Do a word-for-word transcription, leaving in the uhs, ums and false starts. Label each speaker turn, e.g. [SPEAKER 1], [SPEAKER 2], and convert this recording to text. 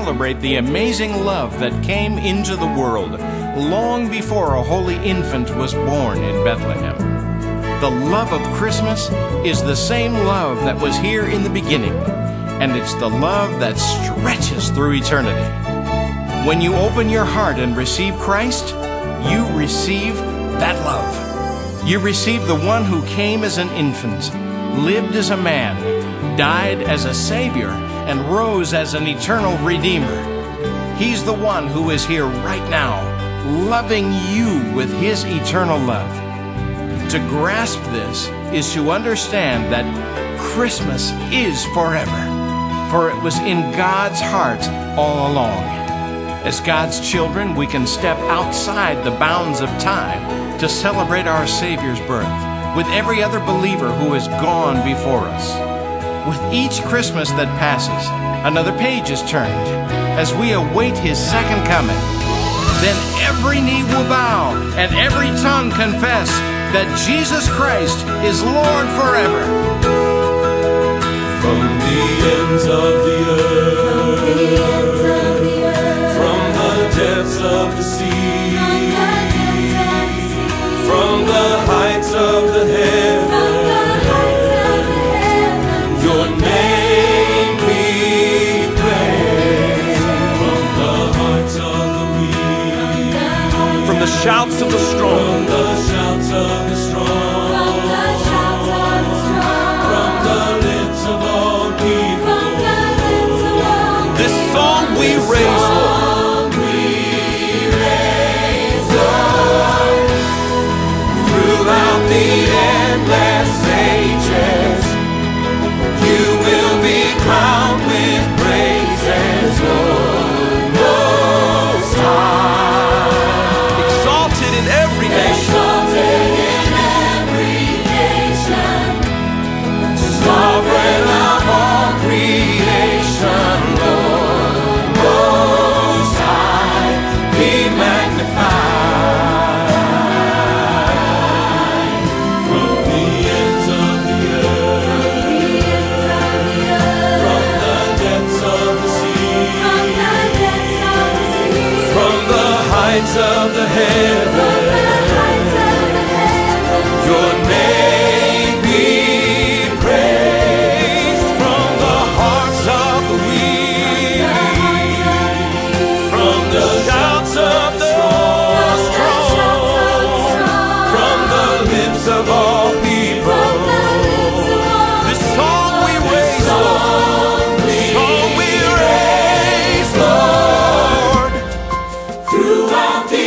[SPEAKER 1] celebrate the amazing love that came into the world long before a holy infant was born in Bethlehem. The love of Christmas is the same love that was here in the beginning, and it's the love that stretches through eternity. When you open your heart and receive Christ, you receive that love. You receive the one who came as an infant, lived as a man, died as a Savior, and rose as an eternal Redeemer. He's the one who is here right now, loving you with His eternal love. To grasp this is to understand that Christmas is forever, for it was in God's heart all along. As God's children, we can step outside the bounds of time to celebrate our Savior's birth with every other believer who has gone before us. With each Christmas that passes, another page is turned as we await His second coming. Then every knee will bow and every tongue confess that Jesus Christ is Lord forever.
[SPEAKER 2] From the ends of the earth, from the depths of the sea, from the heights of the heavens, your name be praised. From the hearts of the weak,
[SPEAKER 3] from the shouts of the strong,
[SPEAKER 2] from the shouts of the strong, from the lips of all people,
[SPEAKER 3] this song we raise, Lord.
[SPEAKER 2] Throughout the endless ages, you will be crowned with praises, Lord Most High.
[SPEAKER 3] Exalted in every nation,
[SPEAKER 2] Exalted in every nation, sovereign of all creation, Lord Most High, be magnified. From the ends of the earth, from the depths of the sea, from the heights of the heavens, your name be praised. From the hearts of the weak, from the shouts of the strong, from the lips of all people,
[SPEAKER 3] this song we raise, Lord.
[SPEAKER 2] song we raise, Lord. Throughout the